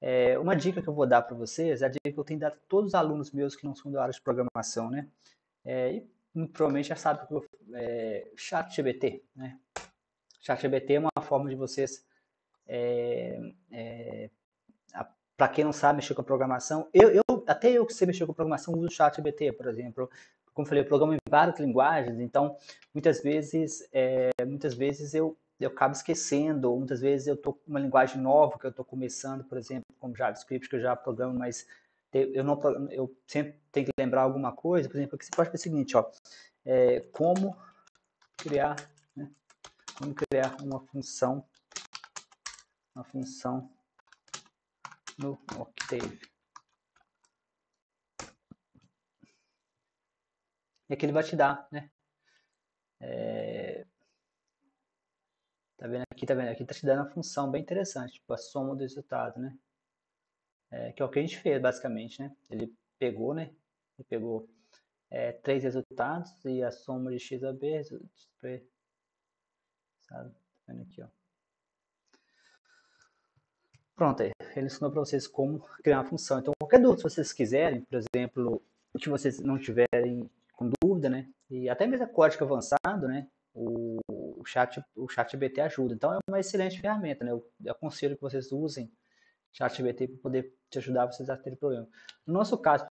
Uma dica que eu vou dar para vocês, é a dica que eu tenho dado a todos os alunos meus que não são da área de programação, né? E provavelmente já sabe que ChatGPT, né? ChatGPT é uma forma de vocês, para quem não sabe mexer com programação, até eu que sei mexer com programação uso o ChatGPT, por exemplo. Como eu falei, eu programo em várias linguagens, então muitas vezes eu acabo esquecendo, ou muitas vezes eu estou com uma linguagem nova que eu estou começando, por exemplo, como JavaScript, que eu já programo, mas eu sempre tenho que lembrar alguma coisa. Por exemplo, aqui você pode fazer o seguinte, ó, como criar uma função no Octave. E aqui ele vai te dar, né? Tá vendo aqui, tá vendo? Aqui tá te dando uma função bem interessante, tipo a soma do resultado, né? Que é o que a gente fez, basicamente, né? Ele pegou, né? Ele pegou 3 resultados e a soma de x a b, sabe? Tá vendo aqui, ó. Pronto, aí. Ele ensinou para vocês como criar uma função. Então, qualquer dúvida que vocês quiserem, por exemplo, que vocês não tiverem com dúvida, né? E até mesmo código avançado, né? O ChatGPT ajuda. Então, é uma excelente ferramenta, né? Eu aconselho que vocês usem ChatGPT para poder te ajudar vocês a ter problema. No nosso caso,